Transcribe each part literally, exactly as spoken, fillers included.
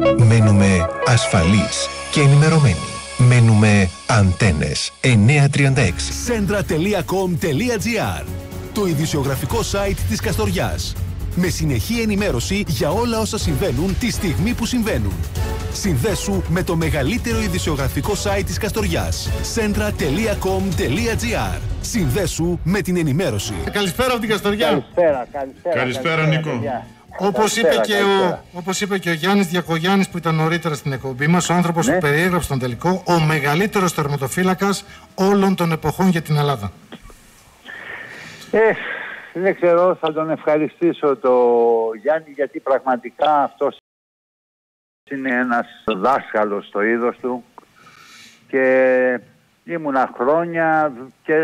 Μένουμε ασφαλείς και ενημερωμένοι. Μένουμε Αντένες εννιακόσια τριάντα έξι. Σέντρα τελεία κομ τελεία τζι άρ, το ειδησιογραφικό site της Καστοριάς. Με συνεχή ενημέρωση για όλα όσα συμβαίνουν τη στιγμή που συμβαίνουν. Συνδέσου με το μεγαλύτερο ειδησιογραφικό site της Καστοριάς. σέντρα τελεία κομ τελεία τζι άρ. Συνδέσου με την ενημέρωση. Καλησπέρα από την Καστοριά. Καλησπέρα, καλησπέρα. Καλησπέρα, καλησπέρα Νίκο. Όπως είπε, και ο, όπως είπε και ο Γιάννης Διακογιάννης που ήταν νωρίτερα στην εκπομπή μας, ο άνθρωπος ναι. που περιέγραψε τον τελικό, ο μεγαλύτερος τερματοφύλακας όλων των εποχών για την Ελλάδα. Ε, δεν ξέρω, θα τον ευχαριστήσω το Γιάννη, γιατί πραγματικά αυτός είναι ένας δάσκαλος στο είδος του και ήμουνα χρόνια και,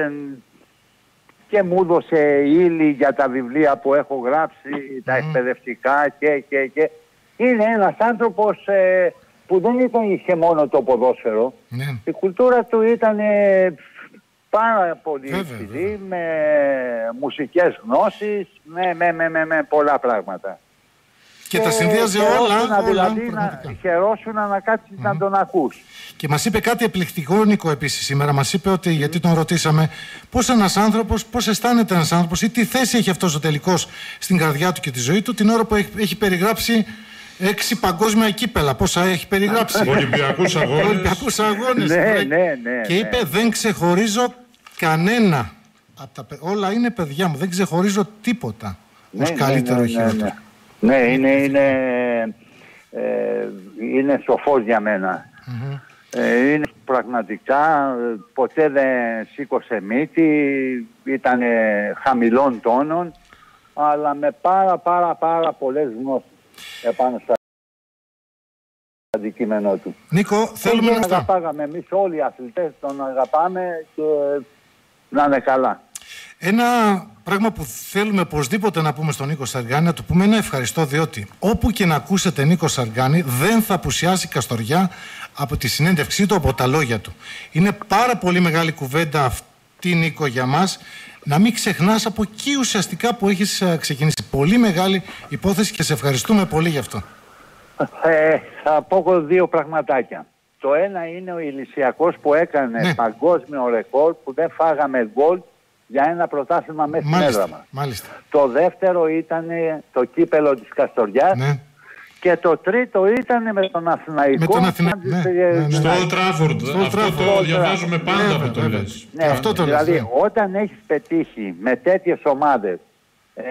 και μου έδωσε ύλη για τα βιβλία που έχω γράψει, mm. τα εκπαιδευτικά και, και, και. Είναι ένας άνθρωπος ε, που δεν ήταν, είχε μόνο το ποδόσφαιρο. Ναι. Η κουλτούρα του ήταν ε, πάρα πολύ υψηλή, με μουσικές γνώσεις, με, με, με, με, με πολλά πράγματα. Και, και τα συνδύαζε όλα, όλα, δηλαδή όλα να χαιρόσουν να κάτσεις mm. να τον ακούς. Και μας είπε κάτι εκπληκτικό, Νίκο, επίσης σήμερα. Μας είπε ότι, γιατί τον ρωτήσαμε, πώς ένας άνθρωπος, πώς αισθάνεται ένας άνθρωπος ή τι θέση έχει αυτός ο τελικός στην καρδιά του και τη ζωή του την ώρα που έχει, έχει περιγράψει έξι παγκόσμια κύπελα. Πόσα έχει περιγράψει. Ολυμπιακούς αγώνες. Ολυμπιακούς αγώνες. Ναι, ναι, ναι. Και είπε, δεν ξεχωρίζω κανένα. Από τα, όλα είναι παιδιά μου, δεν ξεχωρίζω τίποτα ναι, ως καλύτερο ή ναι, ναι, ναι, χειρότερο. ναι, ναι, είναι, είναι, ε, είναι σοφός για μένα. Mm-hmm. Ε, είναι πραγματικά, ποτέ δεν σήκωσε μύτη, ήταν χαμηλών τόνων, αλλά με πάρα πάρα πάρα πολλές γνώσεις επάνω στα αντικείμενο του. Νίκο, θέλουμε να τον αγαπάγαμε εμείς όλοι οι αθλητές, τον αγαπάμε και να είναι καλά. Ένα πράγμα που θέλουμε οπωσδήποτε να πούμε στον Νίκο Σαργάνη, να του πούμε ένα ευχαριστώ, διότι όπου και να ακούσετε Νίκο Σαργάνη δεν θα απουσιάσει η Καστοριά από τη συνέντευξή του, από τα λόγια του. Είναι πάρα πολύ μεγάλη κουβέντα αυτή, Νίκο, για μας, να μην ξεχνάς από εκεί ουσιαστικά που έχεις ξεκινήσει. Πολύ μεγάλη υπόθεση και σε ευχαριστούμε πολύ γι' αυτό. Ε, θα πω δύο πραγματάκια. Το ένα είναι ο Ηλυσιακός που έκανε ναι. παγκόσμιο ρεκόρ, που δεν φάγαμε γκολ για ένα πρωτάθλημα μέσα στην έδρα μας. Μάλιστα. Το δεύτερο ήταν το κύπελο της Καστοριάς. Ναι. Και το τρίτο ήταν με τον Αθηναϊκό. Με τον Αθηνα... ναι, ναι, ναι. Στο Old Trafford. Αυτό Trafford. το διαβάζουμε πάντα από το λες. Ναι, αυτό το δηλαδή λες, ναι. όταν έχεις πετύχει με τέτοιες ομάδες ε,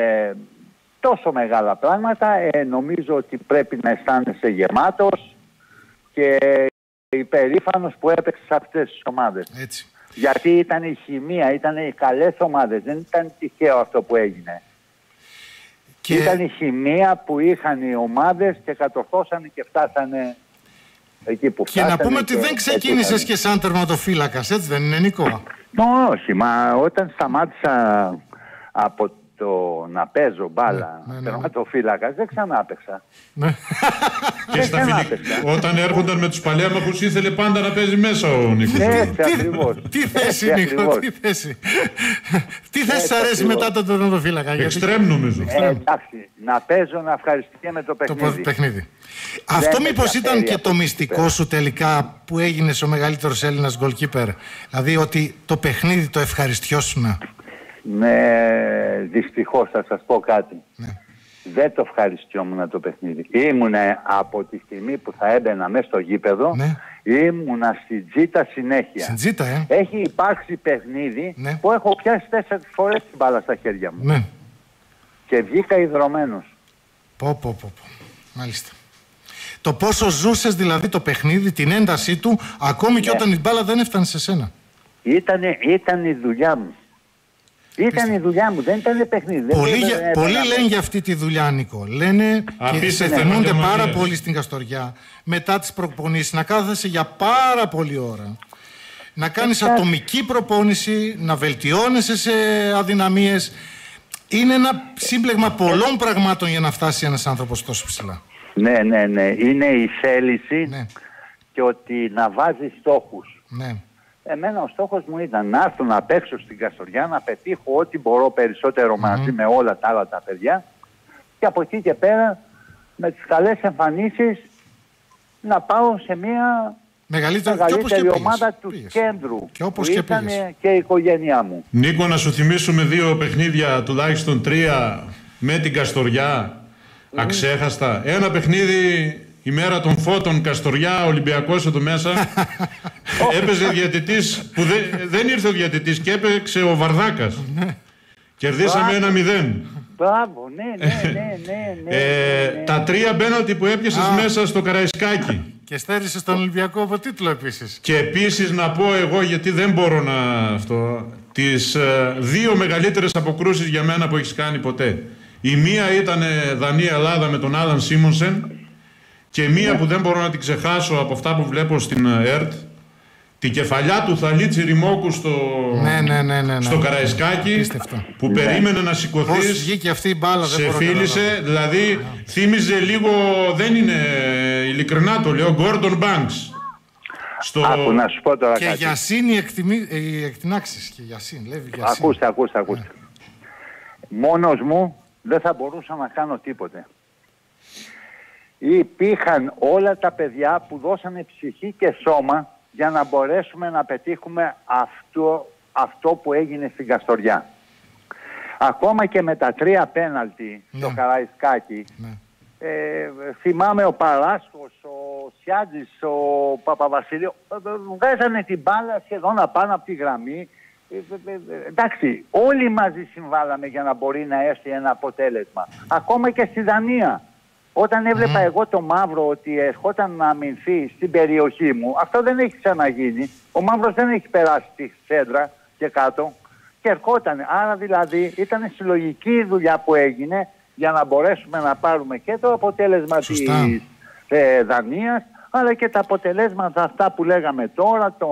τόσο μεγάλα πράγματα, ε, νομίζω ότι πρέπει να αισθάνεσαι γεμάτος και υπερήφανος που έπαιξες αυτές τις ομάδες. Έτσι. Γιατί ήταν η χημεία, ήταν οι καλές ομάδες, δεν ήταν τυχαίο αυτό που έγινε. Και... Ήταν η χημεία που είχαν οι ομάδες και κατορθώσανε και φτάσανε εκεί που φτάσανε. Και να πούμε ότι δεν ξεκίνησες και σαν τερματοφύλακας, έτσι δεν είναι, Νίκο? Όχι, μα όταν σταμάτησα από το να παίζω μπάλα ναι, ναι, ναι. τερματοφύλακας, δεν ξανά έπαιξα. Ναι. Και στα φιλικά, όταν έρχονταν με τους παλέμαχους ήθελε πάντα να παίζει μέσα ο Νίκος. Έτσι ακριβώς. Τι θέση, Νίκο, τι θέση. Τι θέση σας αρέσει μετά το τερματοφύλακα? Εξτρέμ νομίζω. Εντάξει, να παίζω, να ευχαριστήσω με το παιχνίδι. Αυτό μήπως ήταν και το μυστικό σου τελικά που έγινες ο μεγαλύτερος Έλληνας γκολκίπερ? Δηλαδή ότι το παιχνίδι το ευχαριστιώσουμε. Ναι, δυστυχώς θα σας πω κάτι. Ναι. Δεν το ευχαριστιόμουν το παιχνίδι. Ήμουνα από τη στιγμή που θα έμπαινα μέσα στο γήπεδο, ναι. ήμουνα στην τζίτα συνέχεια. Στην τζίτα, ε. Έχει υπάρξει παιχνίδι ναι. που έχω πιάσει τέσσερις φορές την μπάλα στα χέρια μου. Ναι. Και βγήκα ιδρωμένος. Πω, πω, πω, πω. Μάλιστα. Το πόσο ζούσες δηλαδή το παιχνίδι, την έντασή του, ακόμη ναι. και όταν η μπάλα δεν έφτανε σε σένα. Ήτανε, ήταν η δουλειά μου. Ήταν η δουλειά μου, δεν ήταν παιχνίδι. Πολλοί, δεν για, πολλοί λένε για αυτή τη δουλειά, Νίκο. Λένε Α, και σε θυμούνται πάρα πολύ στην Καστοριά μετά τις προπονήσεις να κάθεσαι για πάρα πολλή ώρα. Να κάνεις Εξά... ατομική προπόνηση, να βελτιώνεσαι σε αδυναμίες. Είναι ένα σύμπλεγμα πολλών πραγμάτων για να φτάσει ένας άνθρωπος τόσο ψηλά. Ναι, ναι, ναι. Είναι η θέληση ναι. και ότι να βάζεις στόχους. Ναι. Εμένα ο στόχος μου ήταν να έρθω να παίξω στην Καστοριά, να πετύχω ό,τι μπορώ περισσότερο mm-hmm. μαζί με όλα τα άλλα τα παιδιά και από εκεί και πέρα με τις καλές εμφανίσεις να πάω σε μια μεγαλύτερη, μεγαλύτερη ομάδα του πήγες. κέντρου και όπως που και ήταν πήγες. και η οικογένειά μου. Νίκο, να σου θυμίσουμε δύο παιχνίδια, τουλάχιστον τρία, με την Καστοριά, mm. αξέχαστα. Ένα παιχνίδι η μέρα των φώτων, Καστοριά, Ολυμπιακός εδώ μέσα. Έπαιζε διαιτητής που δεν, δεν ήρθε ο διαιτητής και έπαιξε ο Βαρδάκας. Κερδίσαμε ένα μηδέν. Μπράβο, ναι, ναι, ναι, ναι, ναι, ε, ναι. Τα τρία πέναλτι που έπιασες μέσα στο Καραϊσκάκι. Και στέρισες τον Ολυμπιακό από τίτλο επίσης. Και επίσης να πω εγώ, γιατί δεν μπορώ να αυτό, τις ε, δύο μεγαλύτερες αποκρούσεις για μένα που έχεις κάνει ποτέ. Η μία ήταν Δανία-Ελλάδα με τον Άδαν Σίμονσεν και μία ναι. που δεν μπορώ να την ξεχάσω από αυτά που βλέπω στην ΕΡΤ, την κεφαλιά του Θαλίτσι Ρημόκου στο, ναι, ναι, ναι, ναι, ναι. στο Καραϊσκάκι, Πίστευτο. που ναι. περίμενε να σηκωθείς. Πώς βγήκε αυτή η μπάλα, σε δεν φίλησε, δηλαδή yeah. θύμιζε λίγο, δεν είναι ειλικρινά το λέω, Gordon Banks. Στο... Άκου να σου πω τώρα και κάτι. για σύν οι, εκτιμί... οι εκτινάξεις. Και για σύν, λέει, για σύν. Ακούστε, ακούστε, ακούστε. Yeah. Μόνος μου δεν θα μπορούσα να κάνω τίποτε. Υπήρχαν όλα τα παιδιά που δώσανε ψυχή και σώμα για να μπορέσουμε να πετύχουμε αυτό, αυτό που έγινε στην Καστοριά. Ακόμα και με τα τρία πέναλτι ναι. στο Καραϊσκάκι, ναι. ε, θυμάμαι ο Παράσκος, ο Σιάντζης, ο Παπαβασιλείου, βγάζανε την μπάλα σχεδόν απάνω από τη γραμμή. Ε, ε, ε, εντάξει, όλοι μαζί συμβάλαμε για να μπορεί να έρθει ένα αποτέλεσμα. Ακόμα και στη Δανία. Όταν έβλεπα mm. εγώ το Μαύρο ότι ερχόταν να αμυνθεί στην περιοχή μου, αυτό δεν έχει ξαναγίνει. Ο Μαύρος δεν έχει περάσει τη σέντρα και κάτω και ερχόταν. Άρα δηλαδή ήταν συλλογική η δουλειά που έγινε για να μπορέσουμε να πάρουμε και το αποτέλεσμα Σωστά. της ε, Δανίας, αλλά και τα αποτελέσματα αυτά που λέγαμε τώρα, το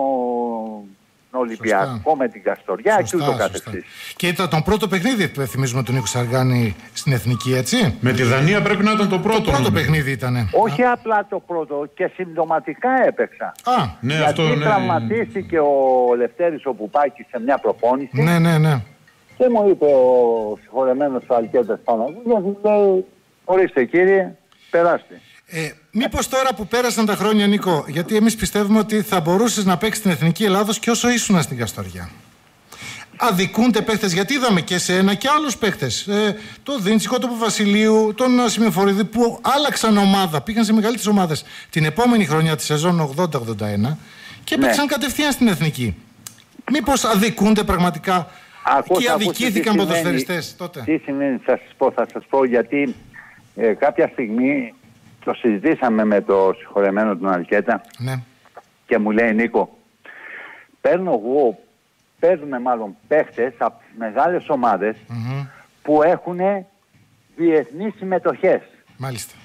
Ολυμπιακό σωστά. με την Καστοριά σωστά, και ούτω καθεξής. Και ήταν το πρώτο παιχνίδι που θυμίζουμε τον Νίκο Σαργάνη στην Εθνική, έτσι. Με τη Δανία πρέπει να ήταν το πρώτο. Το πρώτο παιχνίδι ήταν. Όχι Α. απλά το πρώτο, και συμπτωματικά έπαιξα. Α, ναι, γιατί αυτό ναι. τραυματίστηκε ο Λευτέρης ο Πουπάκης σε μια προπόνηση. Ναι, ναι, ναι. Και μου είπε ο συγχωρεμένος ο Αλκέτας Παναγούλας, μου λέει, ορίστε κύριε, περάστε. Ε, μήπως τώρα που πέρασαν τα χρόνια, Νίκο, γιατί εμείς πιστεύουμε ότι θα μπορούσες να παίξεις στην Εθνική Ελλάδος και όσο ήσουν στην Καστοριά. Αδικούνται παίχτες, γιατί είδαμε και σε ένα και άλλους παίχτες. Ε, το Δίντσικο, τον Παπασιλείου, τον Σημειοφορίδη που άλλαξαν ομάδα, πήγαν σε μεγαλύτερες ομάδες την επόμενη χρονιά τη σεζόν ογδόντα ογδόντα ένα και ναι. παίξαν κατευθείαν στην Εθνική. Μήπως αδικούνται πραγματικά Ακούσα, και αδικήθηκαν ποδοσφαιριστές τότε. Τι σημαίνει, θα σας πω, θα σας πω γιατί ε, κάποια στιγμή το συζητήσαμε με το συγχωρεμένο τον Αλκέτα ναι. και μου λέει Νίκο, παίρνω εγώ, παίρνουμε μάλλον παίχτες από μεγάλες ομάδες mm-hmm. που έχουν διεθνείς συμμετοχές. Μάλιστα.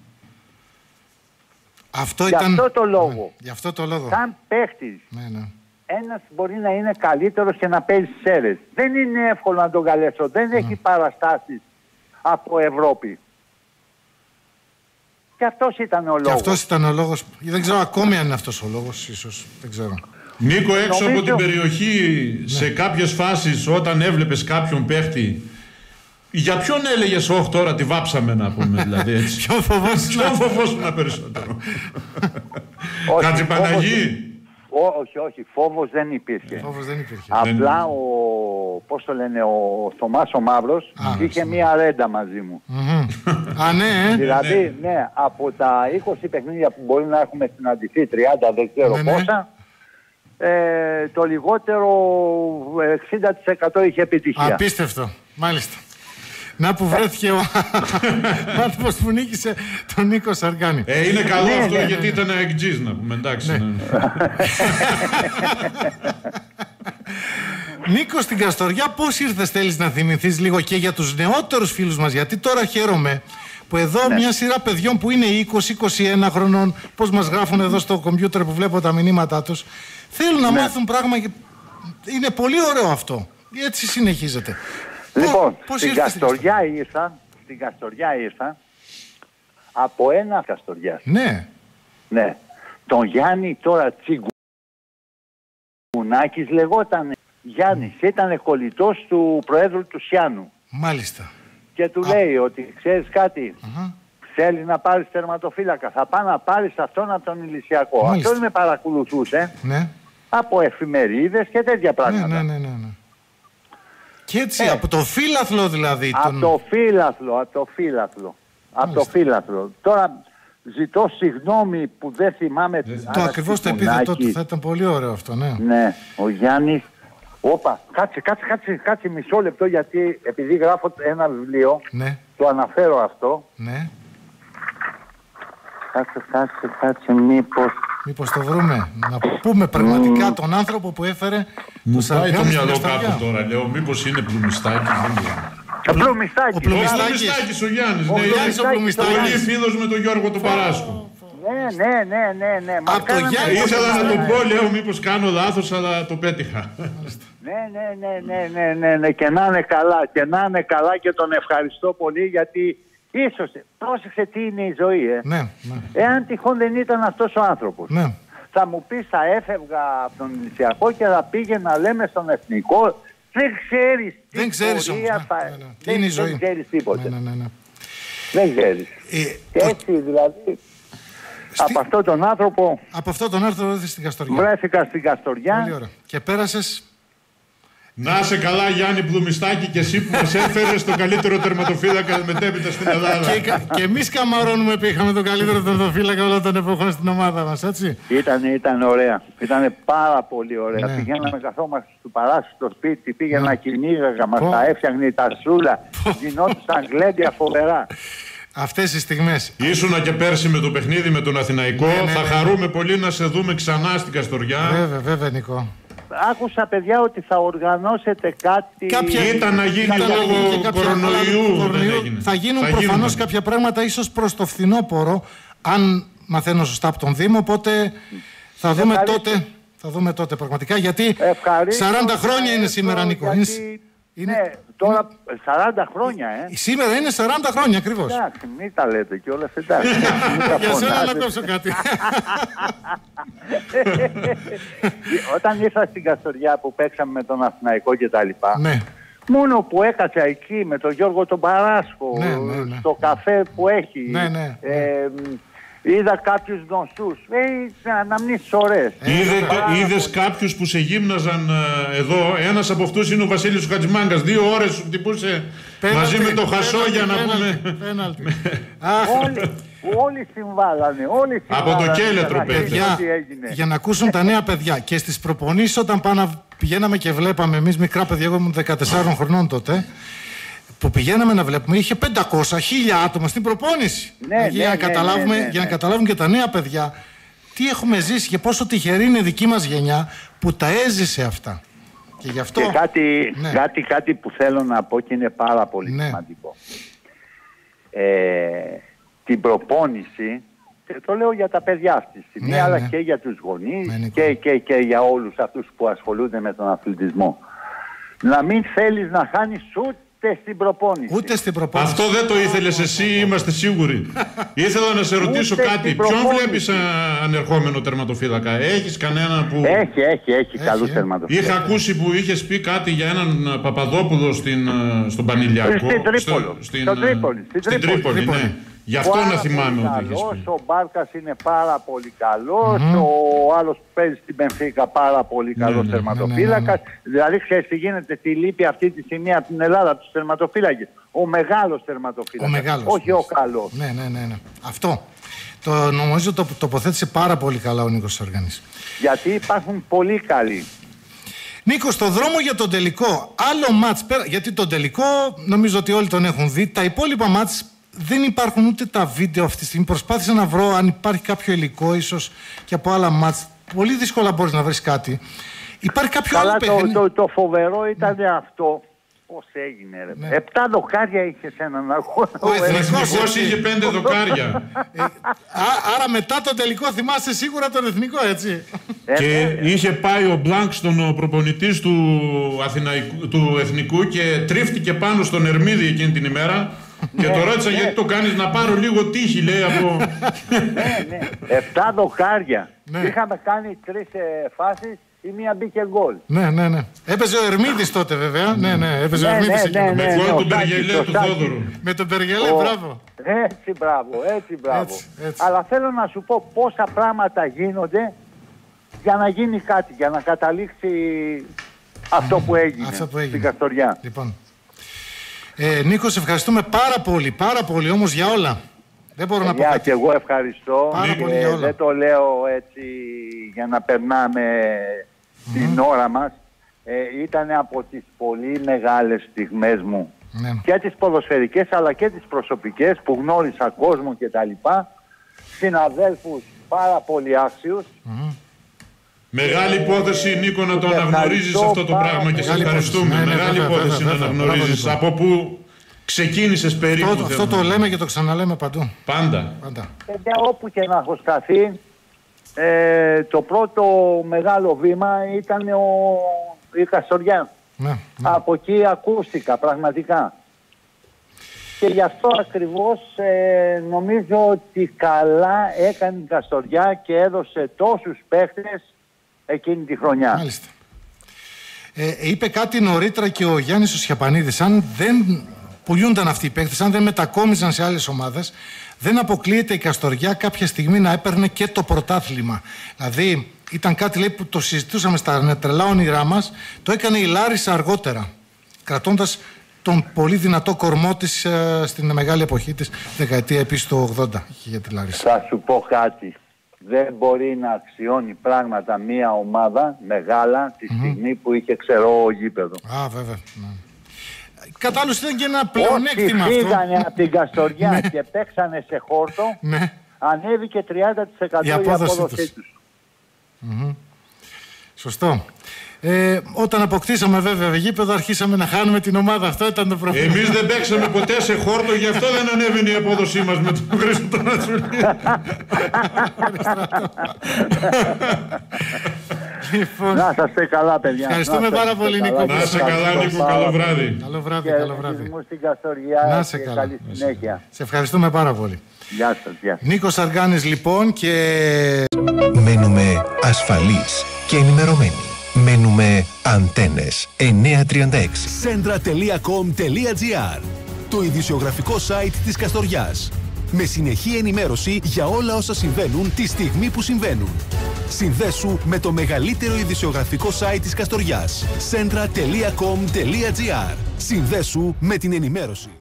Αυτό για ήταν... αυτό το λόγο. Ναι, για αυτό το λόγο. Σαν παίχτης, ναι, ναι. ένας μπορεί να είναι καλύτερος και να παίζει σέρες. Δεν είναι εύκολο να τον καλέσω. Δεν mm. έχει παραστάσεις από Ευρώπη. Και αυτός ήταν ο λόγος. Και αυτός ήταν ο λόγος. Δεν ξέρω ακόμη αν είναι αυτός ο λόγος, ίσως. Δεν ξέρω. Νίκο, έξω Νομίζω... από την περιοχή, ναι. σε κάποιες φάσεις, όταν έβλεπες κάποιον παίχτη, για ποιον έλεγες, όχι τώρα τη βάψαμε να πούμε, δηλαδή έτσι. Ποιον φοβόσουνα. Ποιον φοβόσουνα περισσότερο. Χατζηπαναγή. Όχι, όχι, φόβος δεν υπήρχε. Φόβος δεν υπήρχε. Απλά ο, πώς το λένε, ο Θωμάς ο Μαύρος Α, είχε ναι. μία ρέντα μαζί μου. Α, ναι. Δηλαδή, ναι, από τα είκοσι παιχνίδια που μπορεί να έχουμε συναντηθεί, τριάντα δεν ξέρω ναι, πόσα, ναι. Ε, το λιγότερο εξήντα τοις εκατό είχε επιτυχία. Απίστευτο, μάλιστα. Να που βρέθηκε ο άνθρωπος που νίκησε τον Νίκο Σαργάνη. Ε, είναι καλό ναι, αυτό ναι, γιατί ναι. ήταν εκτζής να πούμε, εντάξει. Ναι. Ναι. Νίκο, στην Καστοριά πώς ήρθες, θέλεις να θυμηθείς λίγο και για τους νεότερους φίλους μας, γιατί τώρα χαίρομαι που εδώ ναι. μια σειρά παιδιών που είναι είκοσι είκοσι ένα χρονών, πώς μας γράφουν εδώ στο κομπιούτερ που βλέπω τα μηνύματά τους, θέλουν να ναι. μάθουν πράγμα και είναι πολύ ωραίο αυτό. Έτσι συνεχίζεται. Λοιπόν, πώς στην Καστοριά ήρθα, στην Καστοριά ήρθα από ένα Καστοριά. Ναι. Ναι. Τον Γιάννη τώρα Τσιγκουνάκης λεγόταν Γιάννης. Mm. Ήταν κολλητός του Προέδρου του Σιάνου. Μάλιστα. Και του Α. λέει ότι ξέρεις κάτι, uh-huh. θέλει να πάρει τερματοφύλακα. Θα πάει να πάρει αυτόν από τον Ηλυσιακό. Μάλιστα. Αυτό με παρακολουθούσε Ναι. από εφημερίδες και τέτοια πράγματα. Ναι, ναι, ναι, ναι, ναι. Και έτσι, Ε. από το φύλαθλο δηλαδή. Από τον... το φύλαθλο, από το φύλαθλο. Από το φύλαθλο. Τώρα ζητώ συγγνώμη που δεν θυμάμαι... Το ακριβώς το επίθετό του θα ήταν πολύ ωραίο αυτό, ναι. Ναι, ο Γιάννης... Όπα, κάτσε, κάτσε, κάτσε, κάτσε μισό λεπτό γιατί επειδή γράφω ένα βιβλίο, Ναι, το αναφέρω αυτό. ναι. Κάτσε, κάτσε, κάτσε, μήπως... Μήπως το βρούμε. Να πούμε πραγματικά τον άνθρωπο που έφερε Μου το πάει το Σαργάνη στην μυαλό Καστοριά. κάπου τώρα. Λέω, μήπως είναι Πλουμιστάκης. Δεν ξέρω. Πλουμιστάκης. ο Ο Πλουμιστάκης. Πλουμιστάκης ο Γιάννης. Ο Ναι, Γιάννης ο είναι Πλουμιστάκης. πολύ φίλος με τον Γιώργο τον Παράσκο. Ναι, ναι, ναι, ναι, ναι. Μα Από το κάναμε- Γιάννη Ήθελα να το Ναι. πω, λέω, μήπως κάνω λάθος, αλλά το πέτυχα. Ναι, ναι, ναι, ναι, ναι, ναι, ναι, και να είναι καλά, και να είναι καλά και τον ευχαριστώ πολύ γιατί ίσως, πρόσεξε τι είναι η ζωή, ε. Ναι, ναι, Εάν τυχόν δεν ήταν αυτός ο άνθρωπος. ναι. Θα μου πεις θα έφευγα από τον Ηλυσιακό και θα πήγαινα λέμε στον Εθνικό. Δεν ξέρεις τι Δεν ξέρεις όμως, πορεία ναι, θα... ναι, ναι. Τι Δεν, είναι η ζωή. δεν ξέρεις τίποτε. Ναι, ναι, ναι, ναι. Δεν ξέρεις. Ε, Και το- έτσι δηλαδή από αυτόν τον άνθρωπο Από αυτό τον άρθρο ήρθε στην Καστοριά. βρέθηκα στην Καστοριά. Πολύ ωραία. Και πέρασες. Να σε καλά, Γιάννη Πλουμιστάκη, και εσύ που μας έφερες τον καλύτερο τερματοφύλακα μετέπειτα στην Ελλάδα. Και, και εμείς καμαρώνουμε που είχαμε τον καλύτερο τερματοφύλακα όλων των εποχών στην ομάδα μας, έτσι. Ήταν, ήταν ωραία. Ήταν πάρα πολύ ωραία. Ναι. Πηγαίναμε, καθόμαστε στο παράθυρο στο σπίτι, πήγαινα Ναι. κυνήγαγα, μας Πω. τα έφτιαχνε η τασούλα. Γινόντουσαν γλέντια φοβερά. Αυτές οι στιγμές. Ήσουνα και πέρσι με το παιχνίδι με τον Αθηναϊκό. Ναι, ναι, Θα ναι. χαρούμε πολύ να σε δούμε ξανά στην Καστοριά. Βέβαια, βέβαια, Νικό. Άκουσα, παιδιά, ότι θα οργανώσετε κάτι. Κάποια- Ήταν να γίνει Ήταν να γίνει λόγω και κάποια κορονοϊού. άλλα- δεν κορονοϊού. έγινε. Θα γίνουν Θα προφανώς γίνουν. κάποια πράγματα ίσως προς το φθινόπωρο, αν μαθαίνω σωστά από τον Δήμο, οπότε θα δούμε Ευχαρίστω. τότε. Θα δούμε τότε πραγματικά, γιατί Ευχαρίστω σαράντα να χρόνια είναι έρθω, σήμερα, Νίκο. Είναι, γιατί- είναι- Ναι, τώρα σαράντα χρόνια, ε. σήμερα είναι σαράντα χρόνια ακριβώς. Εντάξει, μην τα λέτε κιόλας, εντάξει. Μην τα Για σένα να φωνάζετε. κόψω κάτι. Όταν ήρθα στην Καστοριά που παίξαμε με τον Αθηναϊκό και τα λοιπά, Ναι. μόνο που έκατσα εκεί με τον Γιώργο τον Παράσκο, Ναι, ναι, ναι. στο καφέ που έχει, Ναι, ναι, ε, είδα κάποιους γνωστούς, ε, αναμνήσεις ωραίες. Είδε, Πάρα είδες πολύ. κάποιους που σε γύμναζαν ε, εδώ. Ένας από αυτούς είναι ο Βασίλης ο Χατζημάγκας. Δύο ώρες σου χτυπούσε μαζί με το Χασό για να πούμε. Πέναλτι, πέναλτι. Αχ, Όλοι, όλοι συμβάλανε, όλοι Από το συμβάλανε. Κέλετρο, να παιδιά. ξέρεις παιδιά, τι έγινε. για να ακούσουν τα νέα παιδιά. Και στις προπονήσεις όταν πάμε, πηγαίναμε και βλέπαμε εμείς μικρά παιδιά, εγώ ήμουν δεκατεσσάρων χρονών τότε, που πηγαίναμε να βλέπουμε, είχε πεντακόσια χίλια άτομα στην προπόνηση. Ναι, για, ναι, να ναι, καταλάβουμε, ναι, ναι, για να ναι. καταλάβουν και τα νέα παιδιά τι έχουμε ζήσει και πόσο τυχερή είναι η δική μας γενιά που τα έζησε αυτά. Και γι' αυτό... Και κάτι, Ναι. κάτι, κάτι που θέλω να πω και είναι πάρα πολύ Ναι. σημαντικό. Ε, την προπόνηση, και το λέω για τα παιδιά αυτή τη στιγμή, Ναι, αλλά ναι. και για τους γονείς Ναι, Νίκο. και, και, και για όλους αυτούς που ασχολούνται με τον αθλητισμό. Να μην θέλεις να χάνεις ούτε στην προπόνηση. Ούτε στην προπόνηση. Αυτό δεν το ήθελες εσύ, είμαστε σίγουροι. Ήθελα να σε ρωτήσω Ούτε κάτι. στην Ποιον προπόνηση. βλέπεις α, ανερχόμενο τερματοφύλακα? Έχεις κανένα που... Έχει, έχει, έχει, καλούς ε. τερματοφύλακες. Είχα ακούσει που είχες πει κάτι για έναν α, Παπαδόπουλο στην, α, στον Πανηλιακό. Στην Τρίπολη. Στο- στην, Στον α, Τρίπολη, στην Στην Τρίπολη. Τρίπολη, ναι. Τρίπολη. Γι' αυτό Πάρα να θυμάμαι πολύ ότι είχες καλός, πει. ο Μπάρκας είναι πάρα πολύ καλός, ο άλλος που παίζει στην Μπενφίκα πάρα πολύ καλός ναι, τερματοφύλακας. ναι, ναι, Δηλαδή ξέρεις τι γίνεται, τι λείπει αυτή τη στιγμή από την Ελλάδα, από τους τερματοφύλακες. Ο μεγάλος τερματοφύλακας, Ο μεγάλος. όχι ο καλός. Ναι, ναι, ναι, ναι. Αυτό. Το νομίζω το τοποθέτησε πάρα πολύ καλά ο Νίκος Σαργάνης. Γιατί υπάρχουν πολύ καλοί. Νίκο, στο δρόμο για τον τελικό, άλλο μάτς πέρα, γιατί τον τελικό νομίζω ότι όλοι τον έχουν δει. Τα υπόλοιπα μάτς δεν υπάρχουν ούτε τα βίντεο αυτή τη στιγμή. Προσπάθησα να βρω αν υπάρχει κάποιο υλικό, ίσως και από άλλα μάτς. Πολύ δύσκολα μπορείς να βρεις κάτι. Υπάρχει κάποιο Καλά, άλλο το, παιχνίδι. το, το φοβερό ήταν αυτό. Πώς έγινε ρε. Ναι. Επτά δοκάρια είχε σε έναν αγώνα. Ο εθνικός. Ο εθνικός είχε πέντε δοκάρια. Ε, α, άρα μετά τον τελικό θυμάσαι σίγουρα τον εθνικό, έτσι. Ε, Και ναι. είχε πάει ο Μπλάνκ στον ο προπονητής του, Αθηναϊκού, του Εθνικού και τρίφτηκε πάνω στον Ερμίδη εκείνη την ημέρα. Και το ρώτησα γιατί το κάνεις, να πάρω λίγο τύχη, λέει, από... Ναι, ναι. Επτά δοκάρια. Ναι. Είχαμε κάνει τρεις ε, φάσεις η μία μπήκε γκολ. Ναι, ναι, ναι. Έπαιζε ο Ερμίδης τότε βέβαια. Ναι, ναι, έπαιζε ο Ναι, Ερμίδης ναι, εκεί. ναι, Με ναι, γκολ ναι, του ο Μπεργελέ Σάκης, του ο Σάκης. Θόδωρου. Με τον Μπεργελέ, Ο- μπράβο. Έτσι, μπράβο, έτσι, μπράβο. Έτσι, έτσι. Αλλά θέλω να σου πω πόσα πράγματα γίνονται για να γίνει κάτι, για να καταλήξει αυτό που έγινε, Αυτό που έγινε. στην Καστοριά. Λοιπόν. Ε, Νίκο, σε ευχαριστούμε πάρα πολύ, πάρα πολύ όμως για όλα. Δεν μπορώ να πω Για κάτι. και εγώ ευχαριστώ. Πάρα πολύ για όλα. Δεν το λέω έτσι για να περνάμε την ώρα μας. Ε, ήταν από τις πολύ μεγάλες στιγμές μου. Ναι. Και τις ποδοσφαιρικές αλλά και τις προσωπικές που γνώρισα κόσμο και τα λοιπά. Συναδέλφους πάρα πολύ άξιους. Μεγάλη υπόθεση, Νίκο, να το Ευχαριστώ αναγνωρίζεις αυτό το πάρα πράγμα και σε πολύ. ευχαριστούμε. Ναι, ναι, Μεγάλη βέβαια, υπόθεση βέβαια, να βέβαια. αναγνωρίζεις. Μπράβο, Από πού ξεκίνησες περίπου. Αυτό, αυτό το λέμε και το ξαναλέμε παντού. Πάντα. Πάντα. Παιδιά, όπου και να έχω σταθεί, ε, το πρώτο μεγάλο βήμα ήταν ο, η Καστοριά. Ναι, ναι. Από εκεί ακούστηκα πραγματικά. Και γι' αυτό ακριβώς ε, νομίζω ότι καλά έκανε η Καστοριά και έδωσε τόσους παίχτες εκείνη τη χρονιά. Μάλιστα. Ε, είπε κάτι νωρίτερα και ο Γιάννης ο Σιαπανίδης. Αν δεν πουλιούνταν αυτοί οι παίκτες, αν δεν μετακόμιζαν σε άλλες ομάδες, δεν αποκλείεται η Καστοριά κάποια στιγμή να έπαιρνε και το πρωτάθλημα. Δηλαδή, ήταν κάτι λέει, που το συζητούσαμε στα τρελά όνειρά μας, το έκανε η Λάρισα αργότερα, κρατώντας τον πολύ δυνατό κορμό της ε, στην μεγάλη εποχή της, δεκαετία επίσης του ογδόντα για τη Λάρισα. Θα σου πω κάτι. Δεν μπορεί να αξιώνει πράγματα μία ομάδα μεγάλα τη στιγμή που είχε ξερό γήπεδο. Α, βέβαια. Ναι. Κατά άλλους ήταν και ένα Όσοι πλεονέκτημα αυτό. φύγανε από την Καστοριά και παίξανε σε χόρτο, Ναι. ανέβηκε τριάντα τοις εκατό η Η απόδοσή, απόδοσή τους. τους. Σωστό. Ε, όταν αποκτήσαμε βέβαια γήπεδο, αρχίσαμε να χάνουμε την ομάδα. Αυτό ήταν το πρόβλημα. Εμείς δεν παίξαμε ποτέ σε χόρτο, γι' αυτό δεν ανέβαινε η απόδοσή μας με τον Χρήστο τον Ατσουλή. Λοιπόν, Να είστε καλά, παιδιά. Ευχαριστούμε Να είστε πάρα πολύ, καλά. Νίκο. Να είσαι καλά, Ευχαριστώ Νίκο, πάρα καλό πολύ. βράδυ. καλό βράδυ, Και καλό βράδυ. ευτυχισμούς στην Καστοριά Να είσαι και καλά. καλή συνέχεια. Σε ευχαριστούμε πάρα πολύ. Γεια σας, γεια σας. Νίκος Αργάνης λοιπόν και... Μένουμε ασφαλείς και ενημερωμένοι. Μένουμε Αντένες εννιακόσια τριάντα έξι. σέντρα τελεία κομ τελεία τζι άρ, το ειδησιογραφικό site της Καστοριάς. Με συνεχή ενημέρωση για όλα όσα συμβαίνουν τη στιγμή που συμβαίνουν. Συνδέσου με το μεγαλύτερο ειδησιογραφικό site της Καστοριάς. σέντρα τελεία κομ τελεία τζι άρ. Συνδέσου με την ενημέρωση.